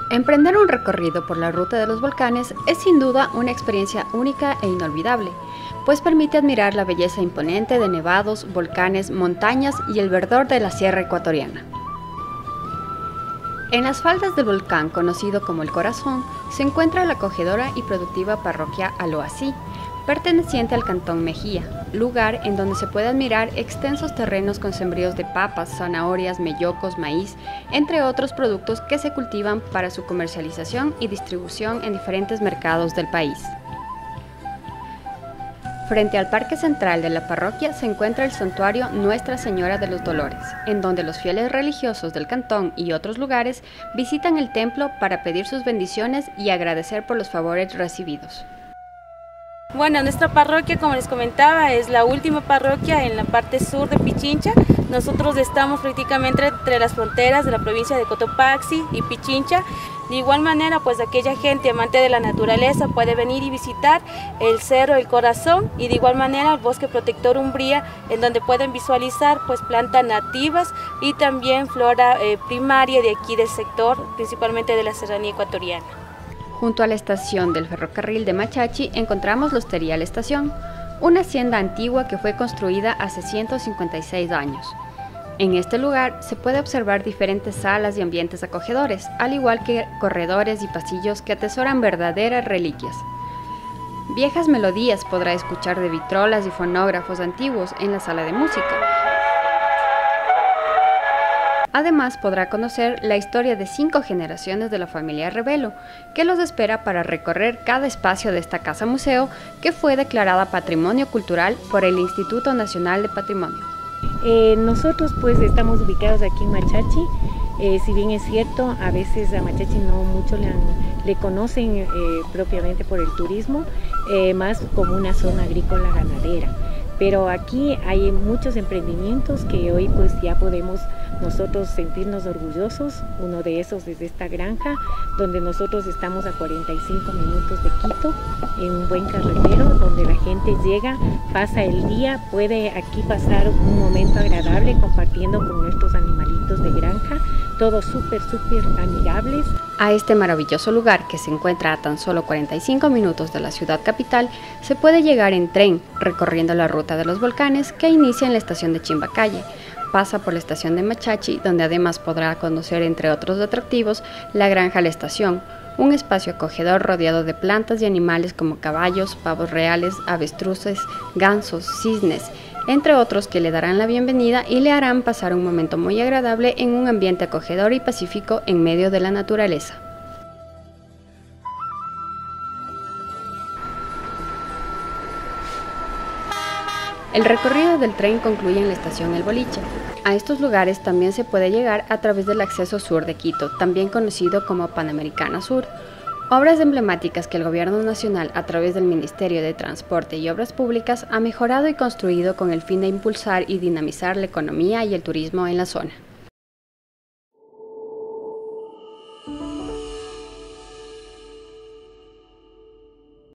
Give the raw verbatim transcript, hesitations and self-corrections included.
Emprender un recorrido por la ruta de los volcanes es sin duda una experiencia única e inolvidable, pues permite admirar la belleza imponente de nevados, volcanes, montañas y el verdor de la sierra ecuatoriana. En las faldas del volcán conocido como El Corazón se encuentra la acogedora y productiva parroquia Aloasí, perteneciente al cantón Mejía, lugar en donde se puede admirar extensos terrenos con sembríos de papas, zanahorias, mellocos, maíz, entre otros productos que se cultivan para su comercialización y distribución en diferentes mercados del país. Frente al parque central de la parroquia se encuentra el santuario Nuestra Señora de los Dolores, en donde los fieles religiosos del cantón y otros lugares visitan el templo para pedir sus bendiciones y agradecer por los favores recibidos. Bueno, nuestra parroquia, como les comentaba, es la última parroquia en la parte sur de Pichincha. Nosotros estamos prácticamente entre las fronteras de la provincia de Cotopaxi y Pichincha. De igual manera, pues aquella gente amante de la naturaleza puede venir y visitar el Cerro El Corazón y de igual manera el Bosque Protector Umbría, en donde pueden visualizar pues plantas nativas y también flora eh, primaria de aquí del sector, principalmente de la serranía ecuatoriana. Junto a la estación del ferrocarril de Machachi encontramos la Hostería La Estación, una hacienda antigua que fue construida hace ciento cincuenta y seis años. En este lugar se puede observar diferentes salas y ambientes acogedores, al igual que corredores y pasillos que atesoran verdaderas reliquias. Viejas melodías podrá escuchar de vitrolas y fonógrafos antiguos en la sala de música. Además podrá conocer la historia de cinco generaciones de la familia Revelo, que los espera para recorrer cada espacio de esta casa museo que fue declarada Patrimonio Cultural por el Instituto Nacional de Patrimonio. Eh, nosotros pues estamos ubicados aquí en Machachi. Eh, si bien es cierto, a veces a Machachi no mucho le, han, le conocen eh, propiamente por el turismo, eh, más como una zona agrícola ganadera. Pero aquí hay muchos emprendimientos que hoy pues ya podemos nosotros sentirnos orgullosos. Uno de esos es esta granja, donde nosotros estamos a cuarenta y cinco minutos de Quito, en un buen carretero, donde la gente llega, pasa el día, puede aquí pasar un momento agradable compartiendo con nuestros animalitos de granja, todos súper, súper amigables. A este maravilloso lugar, que se encuentra a tan solo cuarenta y cinco minutos de la ciudad capital, se puede llegar en tren, recorriendo la ruta de los volcanes que inicia en la estación de Chimbacalle. Pasa por la estación de Machachi, donde además podrá conocer, entre otros atractivos, la granja La Estación, un espacio acogedor rodeado de plantas y animales como caballos, pavos reales, avestruces, gansos, cisnes, entre otros que le darán la bienvenida y le harán pasar un momento muy agradable en un ambiente acogedor y pacífico en medio de la naturaleza. El recorrido del tren concluye en la estación El Boliche. A estos lugares también se puede llegar a través del acceso sur de Quito, también conocido como Panamericana Sur. Obras emblemáticas que el Gobierno Nacional, a través del Ministerio de Transporte y Obras Públicas, ha mejorado y construido con el fin de impulsar y dinamizar la economía y el turismo en la zona.